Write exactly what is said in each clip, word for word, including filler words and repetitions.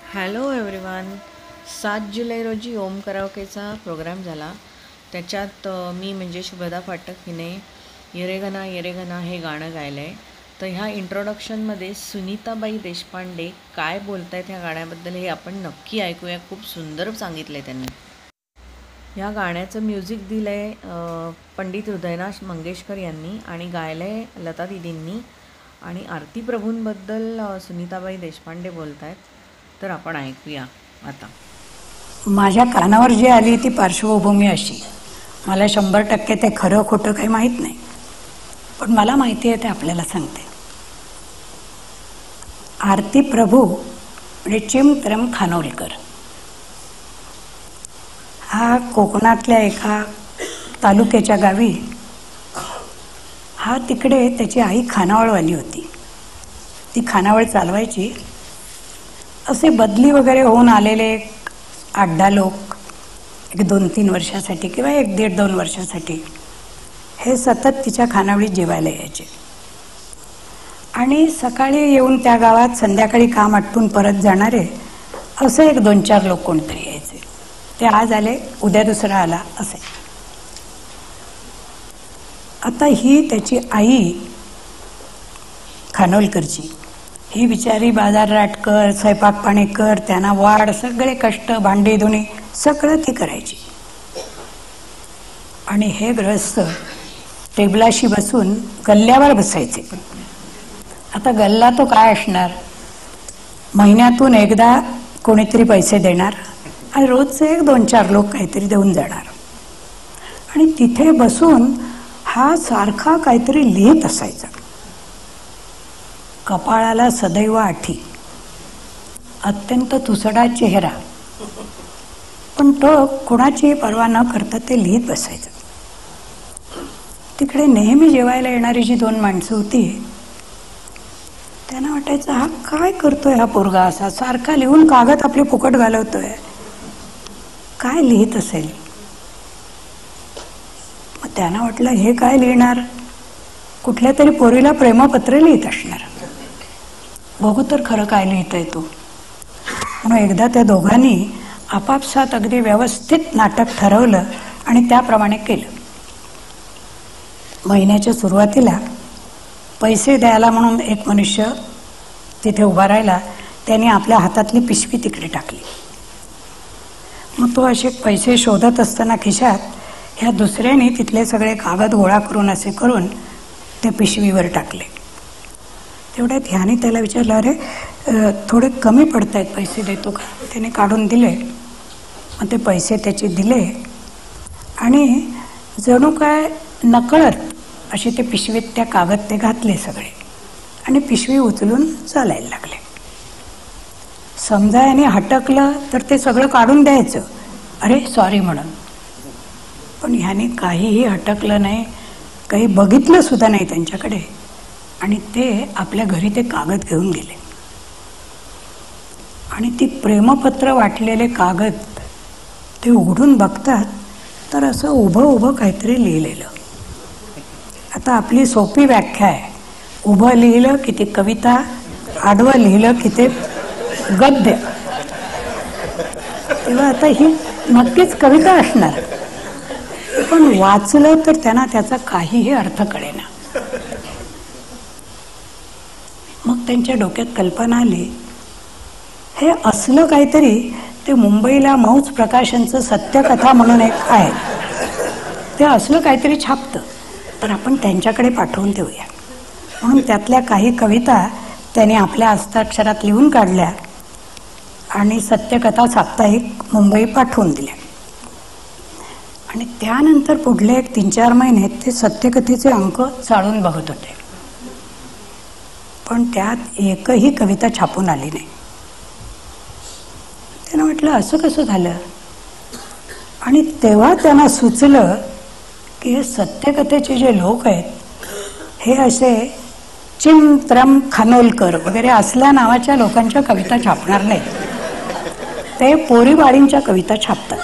Hello everyone. सात जुलै रोजी ओम कराओकेचा programme झाला. त्याच्यात अ, मी म्हणजे शुभदा फाटक हिने येरेगना येरेगना हे गाणं गायलं आहे. तर ह्या इंट्रोडक्शनमध्ये सुनीताबाई देशपांडे काय बोलत आहेत ह्या गाण्याबद्दल हे आपण नक्की ऐकूया. खूप सुंदर सांगितलं आहे त्यांनी. ह्या गाण्याचं म्युझिक दिलं आहे पंडित हृदयनाथ मंगेशकर यांनी आणि गायलं आहे लता दिदींनी. आणि आरती प्रभूंबद्दल अ, सुनीताबाई देशपांडे बोलत आहेत. तर आपण ऐकूया आता. माझ्या कानावर जी आली ती पार्श्वभूमी अशी, मला शंभर टक्के ते खरं खोटं काही माहीत नाही, पण मला माहिती आहे ते आपल्याला सांगते. आरती प्रभू म्हणजे चिमत्रम खानोलकर हा कोकणातल्या एका तालुक्याच्या गावी, हा तिकडे त्याची आई खानावळवाली होती. ती खानावळ चालवायची. असे बदली वगैरे होऊन आलेले आठ दहा लोक एक दोन तीन वर्षासाठी किंवा एक दीड दोन वर्षासाठी हे सतत तिच्या खानावळीत जेवायला यायचे. आणि सकाळी येऊन त्या गावात संध्याकाळी काम आटपून परत जाणारे असे एक दोन चार लोक कोणतरी यायचे. ते आज आले, उद्या दुसरा आला असे. आता ही त्याची आई खानोलकरची, ही बिचारी बाजारराट कर, स्वयंपाक पाणी कर, त्यांना वाढ, सगळे कष्ट, भांडी धुणी सगळं ती करायची. आणि हे गृहस्थ टेबलाशी बसून गल्ल्यावर बसायचे. आता गल्ला तो काय असणार, महिन्यातून एकदा कोणीतरी पैसे देणार आणि रोजचे एक दोन चार लोक काहीतरी देऊन जाणार. आणि तिथे बसून हा सारखा काहीतरी लिहित असायचा. कपाळाला सदैव आठी, अत्यंत तुसडा चेहरा, पण तो कोणाची पर्वा न करता ते लिहित बसायचं. तिकडे नेहमी जेवायला येणारी जी दोन माणसं होती त्यांना वाटायचं हा काय करतोय हा पोरगा, असा सारखा लिहून कागद आपले फुकट घालवतोय, काय लिहित असेल. मग त्यांना वाटलं हे काय लिहिणार, कुठल्या तरी पोरीला प्रेमपत्र लिहित असणार, बघू तर खरं काय लिहिता येतो. म्हणून एकदा त्या दोघांनी आपापसात अगदी व्यवस्थित नाटक ठरवलं आणि त्याप्रमाणे केलं. महिन्याच्या सुरुवातीला पैसे द्यायला म्हणून एक मनुष्य तिथे उभा राहिला. त्याने आपल्या हातातली पिशवी तिकडे टाकली. मग तो असे पैसे शोधत असताना खिशात ह्या दुसऱ्याने तिथले सगळे कागद गोळा करून असे करून त्या पिशवीवर टाकले. तेवढ्यात ह्याने त्याला विचारलं, अरे थोडे कमी पडत आहेत, पैसे देतो का. त्याने काढून दिले. मग ते पैसे त्याचे दिले आणि जणू काय नकळत असे ते पिशवीत त्या कागद ते घातले सगळे आणि पिशवी उचलून चालायला लागले. समजा याने हटकलं तर ते सगळं काढून द्यायचं, अरे सॉरी म्हणून. पण ह्याने काहीही हटकलं नाही, काही बघितलं सुद्धा नाही त्यांच्याकडे आणि ते आपल्या घरी ते कागद घेऊन गेले. आणि ती प्रेमपत्र वाटलेले कागद ते उघडून बघतात तर असं उभं उभं काहीतरी लिहिलेलं. आता आपली सोपी व्याख्या आहे, उभं लिहिलं की ते कविता, आडवं लिहिलं की ते गद्य. तेव्हा आता ही नक्कीच कविता असणार, पण वाचलं तर त्यांना त्याचा काहीही अर्थ कळेना. मग त्यांच्या डोक्यात कल्पना आली, हे असलं काहीतरी ते मुंबईला मौज प्रकाशनचं सत्यकथा म्हणून एक आहे, ते असलं काहीतरी छापतं, तर आपण त्यांच्याकडे पाठवून देऊया. म्हणून त्यातल्या काही कविता त्याने आपल्या हस्ताक्षरात लिहून काढल्या आणि सत्यकथा साप्ताहिक मुंबई पाठवून दिल्या. आणि त्यानंतर पुढले एक तीन चार महिने ते सत्यकथेचे अंक चाळून बघत होते, पण त्यात एकही कविता छापून आली नाही. त्यांना म्हटलं असं कसं झालं. आणि तेव्हा त्यांना सुचलं की हे सत्यकथेचे जे लोक आहेत हे असे चिमत्रम खानोलकर वगैरे असल्या नावाच्या लोकांच्या कविता छापणार नाहीत, ते पोरीबाळींच्या कविता छापतात.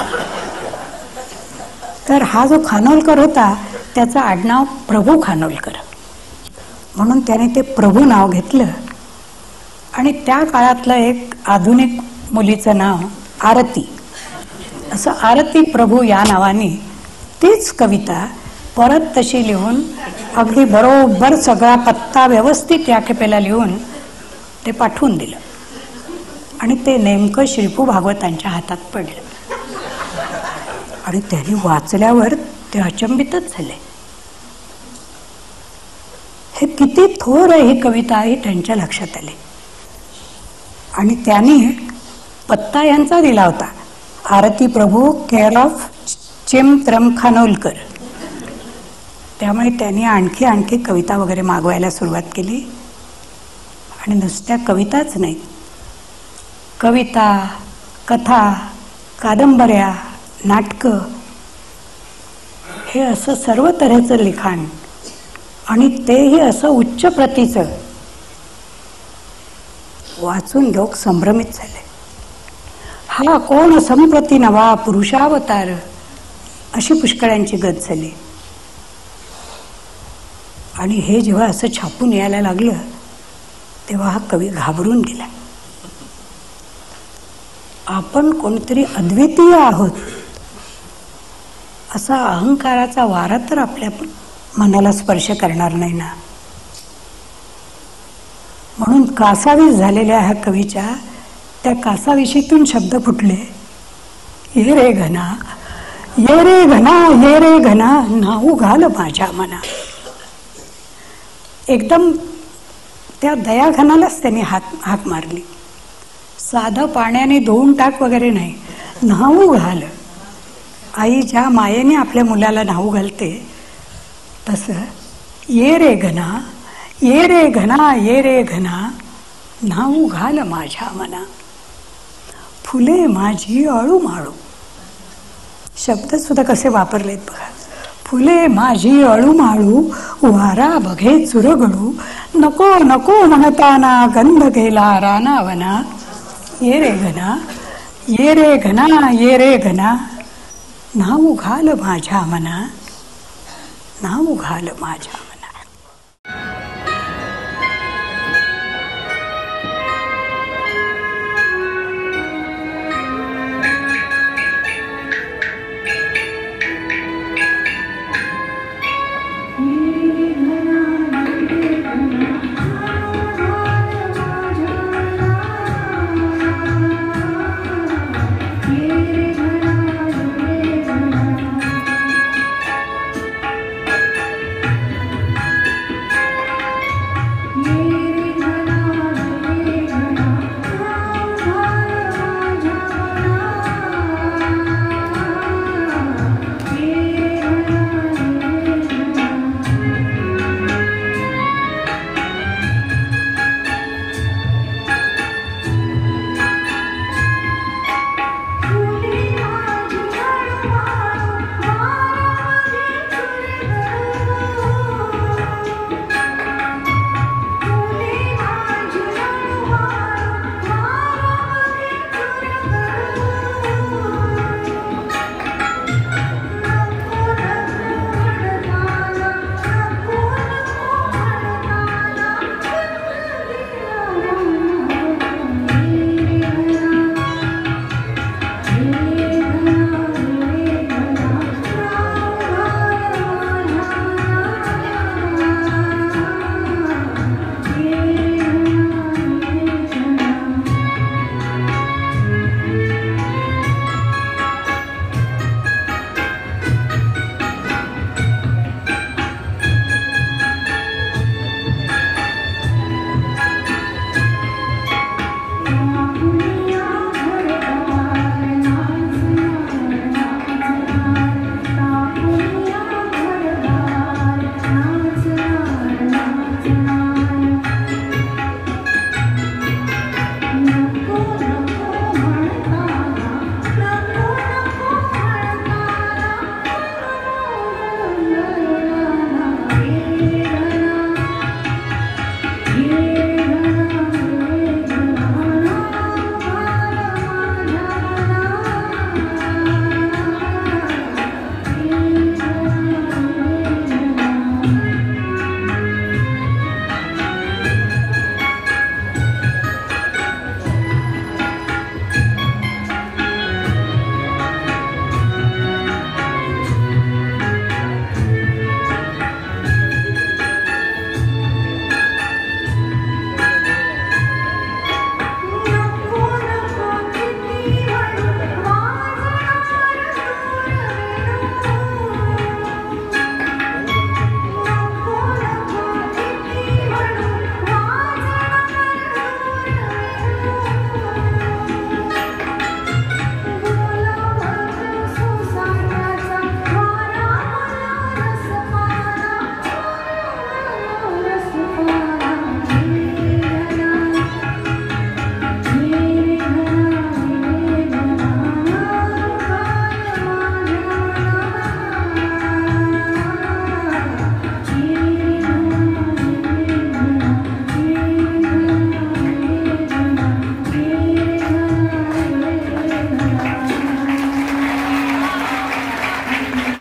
तर हा जो खानोलकर होता त्याचं आडनाव प्रभू खानोलकर, म्हणून त्याने ते प्रभू नाव घेतलं आणि त्या काळातलं एक आधुनिक मुलीचं नाव आरती. असं आरती प्रभू या नावाने तीच कविता परत तशी लिहून अगदी बरोबर सगळा पत्ता व्यवस्थित या खेपेला लिहून ते पाठवून दिलं आणि ते नेमकं श्रीपू भागवतांच्या हातात पडलं आणि त्यांनी वाचल्यावर ते अचंबितच झाले. हे किती थोर आहे ही कविता आहे त्यांच्या लक्षात आले आणि त्यांनी पत्ता यांचा दिला होता, आरती प्रभू केअर ऑफ चिम त्रम खानोलकर. त्यामुळे त्यांनी आणखी आणखी कविता वगैरे मागवायला सुरुवात केली आणि नुसत्या कविताच नाही, कविता, कथा, कादंबऱ्या, नाटकं हे असं सर्व तऱ्हेचं लिखाण आणि तेही असं उच्च प्रतीचं वाचून लोक संभ्रमित झाले. हा कोण संप्रती नवा पुरुषावतार अशी पुष्कळांची गत झाली. आणि हे जेव्हा असं छापून यायला लागलं तेव्हा हा कवी घाबरून गेला. आपण कोणतरी अद्वितीय आहोत असा अहंकाराचा वारा तर आपल्या मनाला स्पर्श करणार नाही ना. म्हणून कासावीस झालेल्या ह्या कवीच्या त्या कासाविशीतून शब्द फुटले, ये रे घना, ये रे घना, ये रे घना, नाऊ घाल माझ्या मना. एकदम त्या दयाघनालाच त्यांनी हात हाक मारली. साधं पाण्याने धुवून टाक वगैरे नाही, न्हाऊ घाल. आई ज्या मायेने आपल्या मुलाला न्हाऊ घालते तसं ये रे घना, ये रे घना, ये रे घना, न्हाऊ घाल माझ्या मना. फुले माझी अळू माळू. शब्द सुद्धा कसे वापरलेत बघा. फुले माझी अळू माळू, वारा बघे चुरगळू, नको नको म्हणताना गंध गेला रानावना. ये रे घना, ये रे घना, ये रे घना, न्हाऊ घाल माझ्या मना, न्हाऊ घाल माझ्या